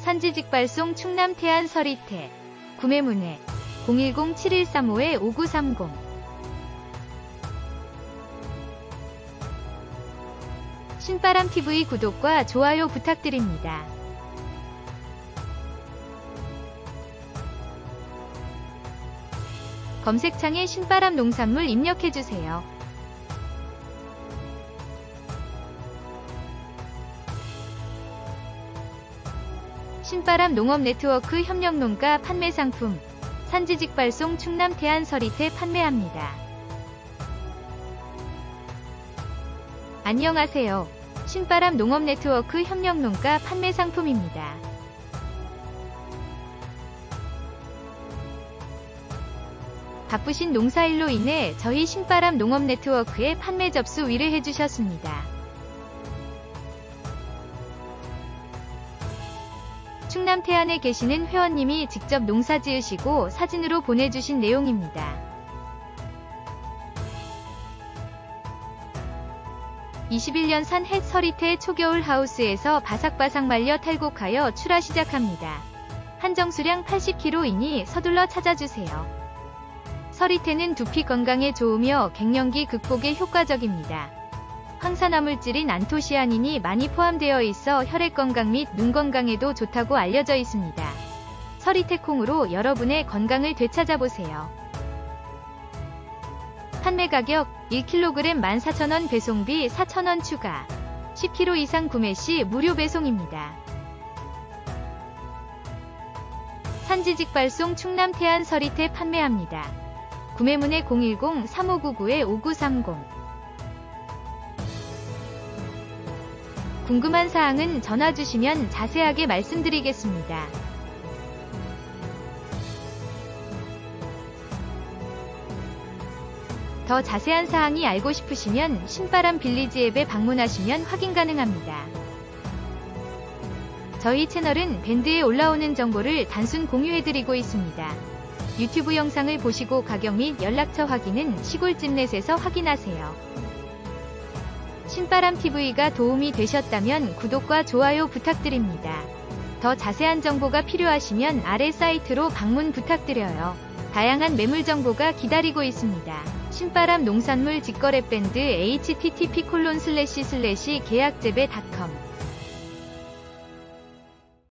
산지직발송 충남 태안 서리태. 구매문의 010-7135-5930. 신바람TV 구독과 좋아요 부탁드립니다. 검색창에 신바람 농산물 입력해주세요. 신바람 농업네트워크 협력농가 판매상품 산지직발송 충남 태안 서리태 판매합니다. 안녕하세요. 신바람 농업네트워크 협력농가 판매상품입니다. 바쁘신 농사일로 인해 저희 신바람 농업네트워크에 판매 접수 의뢰해주셨습니다. 충남 태안에 계시는 회원님이 직접 농사 지으시고 사진으로 보내주신 내용입니다. 21년산 햇 서리태 초겨울 하우스에서 바삭바삭 말려 탈곡하여 출하 시작합니다. 한정 수량 80kg이니 서둘러 찾아주세요. 서리태는 두피 건강에 좋으며 갱년기 극복에 효과적입니다. 황산화물질인 안토시아닌이 많이 포함되어 있어 혈액 건강 및 눈 건강에도 좋다고 알려져 있습니다. 서리태 콩으로 여러분의 건강을 되찾아보세요. 판매 가격 1kg 14,000원, 배송비 4,000원 추가. 10kg 이상 구매 시 무료 배송입니다. 산지직발송 충남 태안 서리태 판매합니다. 구매문의 010-3599-5930. 궁금한 사항은 전화 주시면 자세하게 말씀드리겠습니다. 더 자세한 사항이 알고 싶으시면 신바람 빌리지 앱에 방문하시면 확인 가능합니다. 저희 채널은 밴드에 올라오는 정보를 단순 공유해드리고 있습니다. 유튜브 영상을 보시고 가격 및 연락처 확인은 시골집넷에서 확인하세요. 신바람TV가 도움이 되셨다면 구독과 좋아요 부탁드립니다. 더 자세한 정보가 필요하시면 아래 사이트로 방문 부탁드려요. 다양한 매물 정보가 기다리고 있습니다. 신바람 농산물 직거래 밴드 http://계약재배.com